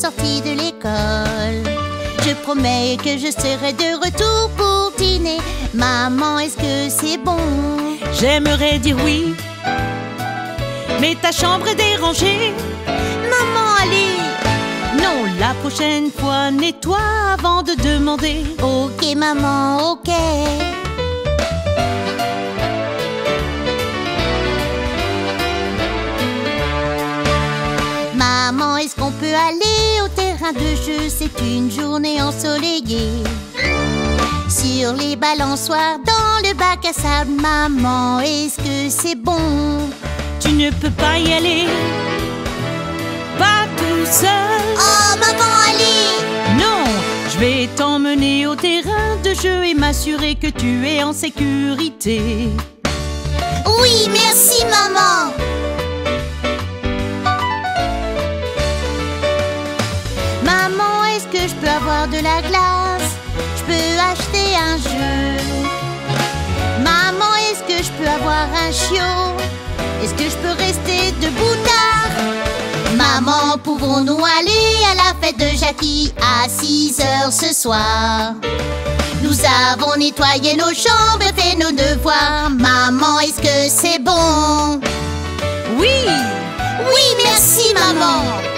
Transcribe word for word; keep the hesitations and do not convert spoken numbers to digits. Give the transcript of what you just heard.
sortie de l'école. Je promets que je serai de retour pour dîner. Maman, est-ce que c'est bon? J'aimerais dire oui, mais ta chambre est dérangée. Maman, allez! Non, la prochaine fois, nettoie avant de demander. Ok, maman, ok. Maman, est-ce qu'on peut aller au terrain de jeu? C'est une journée ensoleillée. Sur les balançoires, dans le bac à sable. Maman, est-ce que c'est bon? Tu ne peux pas y aller, pas tout seul. Oh, maman, allez! Non, je vais t'emmener au terrain de jeu et m'assurer que tu es en sécurité. Oui, merci, maman! Maman, est-ce que je peux avoir de la glace? Je peux acheter un jeu. Maman, est-ce que je peux avoir un chiot? Est-ce que je peux rester debout tard? Maman, pouvons-nous aller à la fête de Jackie à six heures ce soir? Nous avons nettoyé nos chambres et fait nos devoirs. Maman, est-ce que c'est bon? Oui! Oui, merci, maman!